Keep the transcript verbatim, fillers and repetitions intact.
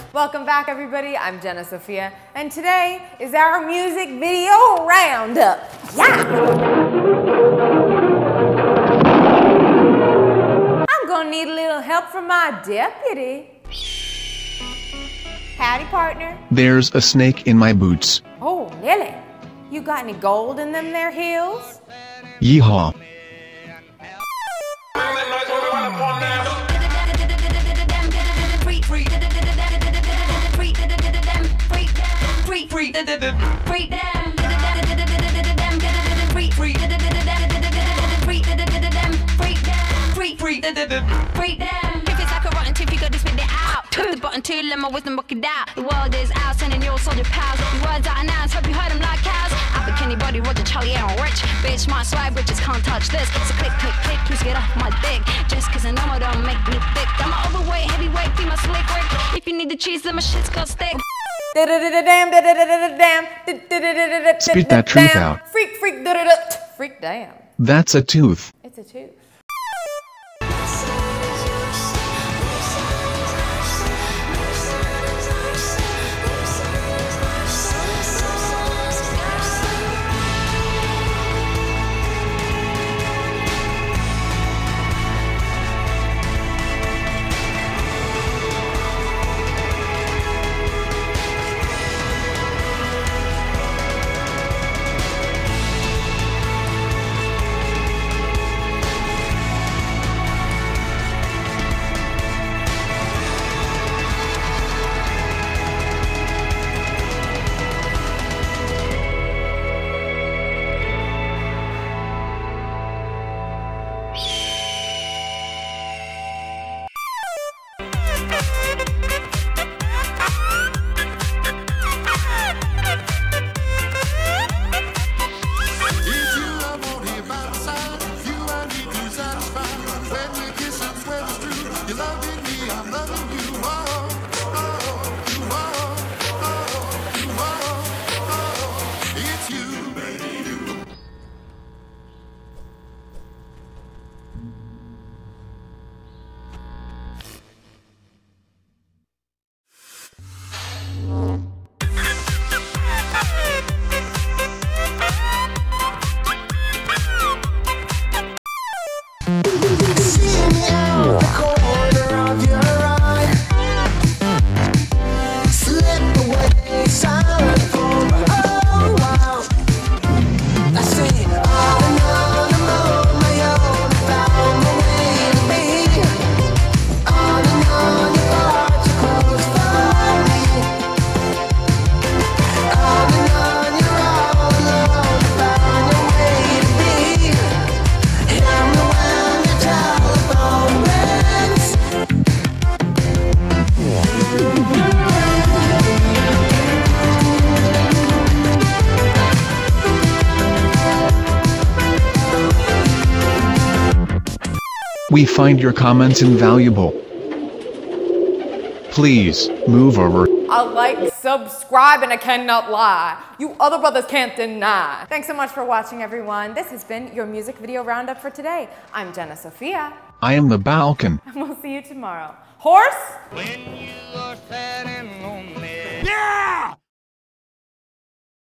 Welcome back, everybody. I'm Jenna Sophia, and today is our music video roundup. Yeah! I'm gonna need a little help from my deputy. Howdy, partner. There's a snake in my boots. Oh, Lily. You got any gold in them there heels? Yeehaw. Until let my wisdom book it out. The world is out, sending your soldier pals. The words I announce, hope you heard them like cows. I think anybody Roger Charlie and rich. Bitch, my swag bitches can't touch this. So click, click, click, please get off my dick. Just cause I know it don't make me thick. I'm an overweight, heavyweight, female slick Rick. If you need the cheese, then my shit's got stick. Spit that truth out. Freak, freak, freak, damn. That's a tooth. It's a tooth. We find your comments invaluable. Please, move over. I like, subscribe, and I cannot lie. You other brothers can't deny. Thanks so much for watching, everyone. This has been your music video roundup for today. I'm Jenna Sophia. I am the Balkan. And we'll see you tomorrow. Horse? When you are sad